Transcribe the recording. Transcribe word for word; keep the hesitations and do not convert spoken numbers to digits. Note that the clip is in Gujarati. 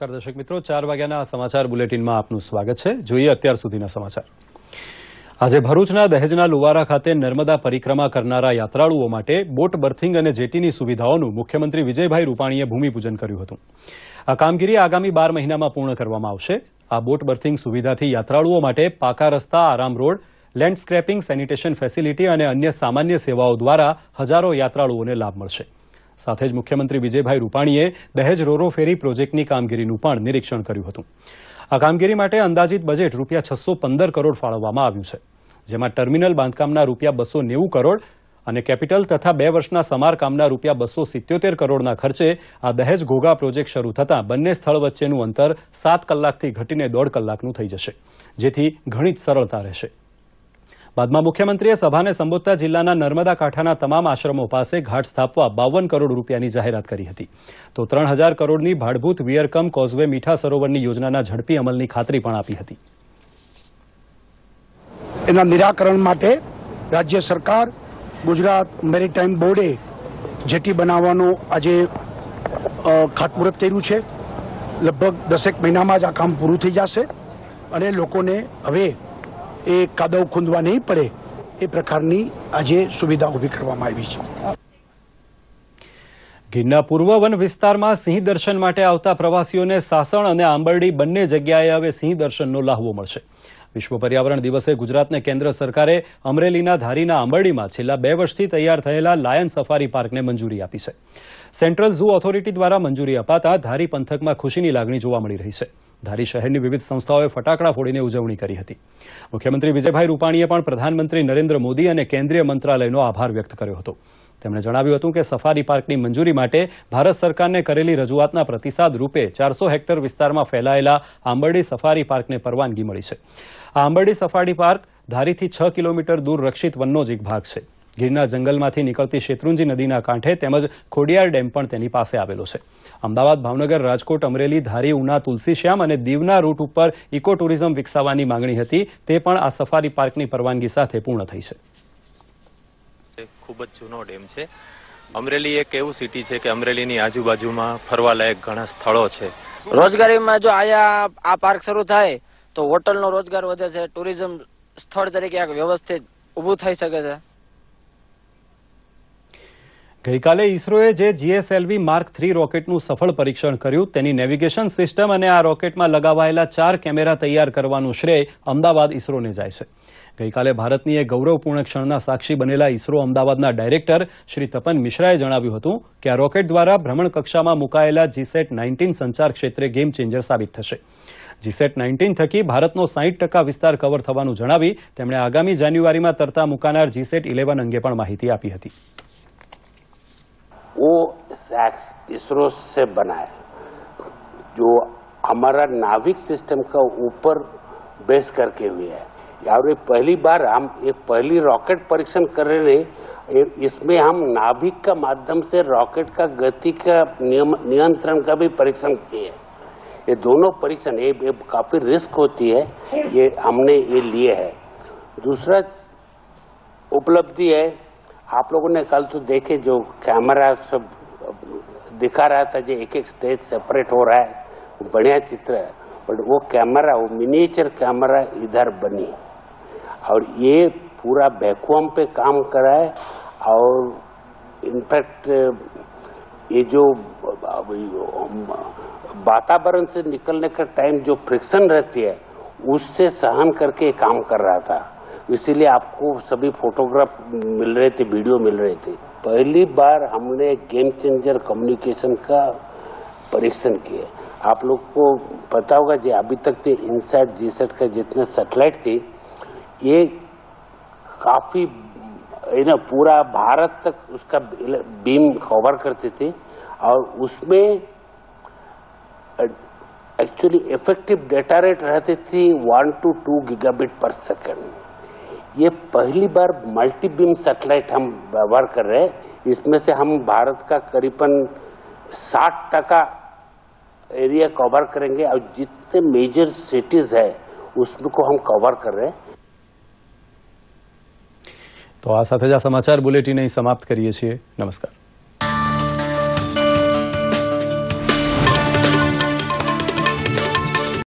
નમસ્કાર દર્શક મિત્રો, ચાર વાગ્યાના સમાચાર બુલેટિનમાં આપનું સ્વાગત છે. જોઈએ અત્યાર સુધીના સમાચાર. આજે ભરૂચના દહેજના લુવારા ખાતે નર્મદા પરિક્રમા કરનારા યાત્રાળુઓ માટે બોટ બર્થિંગ અને જેટીની સુવિધાઓનું મુખ્યમંત્રી વિજયભાઈ રૂપાણીએ ભૂમિપૂજન કર્યું હતું. આ કામગીરી આગામી બાર મહિનામાં પૂર્ણ કરવામાં આવશે. આ બોટ બર્થિંગ સુવિધાથી યાત્રાળુઓ માટે પાકા રસ્તા, આરામ road, land scraping, sanitation facility અને અન્ય સામાન્ય સેવાઓ દ્વારા હજારો યાત્રાળુઓને લાભ મળશે. સાથે જ મુખ્યમંત્રી વિજયભાઈ રૂપાણીએ દહેજ રોરો ફેરી પ્રોજેક્ટની કામગીરીનું પણ નિરીક્ષણ કર્યું હતું. આ કામગીરી માટે અંદાજિત બજેટ રૂપિયા છસો પંદર કરોડ ફાળવવામાં આવ્યું છે, જેમાં ટર્મિનલ બાંધકામના રૂપિયા બસો નેવું કરોડ અને કેપિટલ તથા બે વર્ષના સમારકામના રૂપિયા બસો સિત્યોતેર કરોડના ખર્ચે આ દહેજ ઘોઘા પ્રોજેક્ટ શરૂ થતાં બંને સ્થળ વચ્ચેનું અંતર સાત કલાકથી ઘટીને દોઢ કલાકનું થઈ જશે, જેથી ઘણી જ સરળતા રહેશે. બાદમાં મુખ્યમંત્રીએ સભાને સંબોધતા જિલ્લાના નર્મદા કાંઠાના તમામ આશ્રમો પાસે ઘાટ સ્થાપવા બાવન કરોડ રૂપિયાની જાહેરાત કરી હતી. તો ત્રણ હજાર કરોડની ભાડભૂત વિયરકમ કોઝવે મીઠા સરોવરની યોજનાના ઝડપી અમલની ખાતરી પણ આપી હતી. એના નિરાકરણ માટે રાજ્ય સરકાર, ગુજરાત મેરીટાઈમ બોર્ડે જેટી બનાવવાનું આજે ખાતમુહૂર્ત કર્યું છે. લગભગ દસેક મહિનામાં જ આ કામ પૂરું થઈ જશે અને લોકોને હવે એ કાદવ ખૂંદવા નહીં પડે એ પ્રકારની આજે સુવિધા ઉભી કરવામાં આવી છે. ગીરના પૂર્વ વન વિસ્તારમાં સિંહ દર્શન માટે આવતા પ્રવાસીઓને સાસણ અને આંબરડી બંને જગ્યાએ હવે સિંહ દર્શનનો લહાવો મળશે. વિશ્વ પર્યાવરણ દિવસે ગુજરાતને કેન્દ્ર સરકારે અમરેલીના ધારીના આંબરડીમાં છેલ્લા બે વર્ષથી તૈયાર થયેલા લાયન સફારી પાર્કને મંજૂરી આપી છે. સેન્ટ્રલ ઝૂ ઓથોરિટી દ્વારા મંજૂરી અપાતા ધારી પંથકમાં ખુશીની લાગણી જોવા મળી રહી છે. ધારી શહેરની વિવિધ સંસ્થાઓએ ફટાકડા ફોડીને ઉજવણી કરી હતી. મુખ્યમંત્રી વિજયભાઈ રૂપાણીએ પણ પ્રધાનમંત્રી નરેન્દ્ર મોદી અને કેન્દ્રીય મંત્રાલયનો આભાર વ્યક્ત કર્યો હતો. તેમણે જણાવ્યું હતું કે સફારી પાર્કની મંજૂરી માટે ભારત સરકારને કરેલી રજૂઆતના પ્રતિસાદ રૂપે ચારસો હેક્ટર વિસ્તારમાં ફેલાયેલા આંબરડી સફારી પાર્કને પરવાનગી મળી છે. આ આંબરડી સફારી પાર્ક ધારીથી છ કિલોમીટર દૂર રક્ષિત વનનો જ એક ભાગ છે. ગીરના જંગલમાંથી નીકળતી શેત્રુંજી નદીના કાંઠે તેમજ ખોડિયાર ડેમ પણ તેની પાસે આવેલો છે. અમદાવાદ, ભાવનગર, રાજકોટ, અમરેલી, ધારી, ઉના, તુલસીશ્યામ અને દીવના રૂટ ઉપર ઇકો ટુરિઝમ વિકસાવવાની માંગણી હતી, તે પણ આ સફારી પાર્કની પરવાનગી સાથે પૂર્ણ થઈ છે. ખૂબ જ જૂનો ડેમ છે. અમરેલી એક એવું સિટી છે કે અમરેલીની આજુબાજુમાં ફરવાલાયક ઘણા સ્થળો છે. રોજગારીમાં જો આયા આ પાર્ક શરૂ થાય તો હોટલનો રોજગાર વધે છે, ટુરિઝમ સ્થળ તરીકે એક વ્યવસ્થિત ઊભું થઈ શકે છે. ગઈકાલે ઇસરોએ જે જીએસએલવી માર્ક થ્રી રોકેટનું સફળ પરીક્ષણ કર્યું, તેની નેવિગેશન સિસ્ટમ અને આ રોકેટમાં લગાવાયેલા ચાર કેમેરા તૈયાર કરવાનું શ્રેય અમદાવાદ ઇસરોને જાય છે. ગઈકાલે ભારતની એક ગૌરવપૂર્ણ ક્ષણના સાક્ષી બનેલા ઇસરો અમદાવાદના ડાયરેક્ટર શ્રી તપન મિશ્રાએ જણાવ્યું હતું કે આ રોકેટ દ્વારા ભ્રમણ કક્ષામાં મુકાયેલા જીસેટ નાઇન્ટીન સંચાર ક્ષેત્રે ગેમ ચેન્જર સાબિત થશે. જીસેટ નાઇન્ટીન થકી ભારતનો સાહીઠ ટકા વિસ્તાર કવર થવાનું જણાવી તેમણે આગામી જાન્યુઆરીમાં તરતા મુકાનાર જીસેટ ઇલેવન અંગે પણ માહિતી આપી હતી. वो सैक्स इसरो से बना है, जो हमारा नाविक सिस्टम का ऊपर बेस करके हुए है. और ये पहली बार हम ये पहली रॉकेट परीक्षण कर रहे हैं. इसमें हम नाभिक का माध्यम से रॉकेट का गति का नियंत्रण का भी परीक्षण किए हैं. ये दोनों परीक्षण ये, ये काफी रिस्क होती है, ये हमने ये लिए है. दूसरा उपलब्धि है, आप लोगों ने कल तो देखे जो कैमरा सब दिखा रहा था, जो एक एक स्टेज सेपरेट हो रहा है, बढ़िया चित्र है. बट वो कैमरा, वो मिनिएचर कैमरा इधर बनी और ये पूरा वैक्यूम पे काम करा है. और इनफैक्ट ये जो वातावरण से निकलने का टाइम जो फ्रिक्शन रहती है उससे सहन करके काम कर रहा था. इसीलिए आपको सभी फोटोग्राफ मिल रहे थे, वीडियो मिल रहे थे. पहली बार हमने गेम चेंजर कम्युनिकेशन का परीक्षण किया. आप लोग को पता होगा जो अभी तक थे इनसैट जीसैट का जितने सैटेलाइट थी, ये काफी ना पूरा भारत तक उसका बीम कवर करती थी और उसमें एक्चुअली इफेक्टिव डेटा रेट रहती थी वन टू टू गीगाबिट पर सेकेंड. ये पहली बार मल्टी बीम सैटेलाइट हम व्यवहार कर रहे हैं. इसमें से हम भारत का करीबन साठ टका एरिया कवर करेंगे और जितने मेजर सिटीज है उसको हम कवर कर रहे हैं. तो आ साथ ज आ समाचार बुलेटिन समाप्त करिए છીએ. नमस्कार.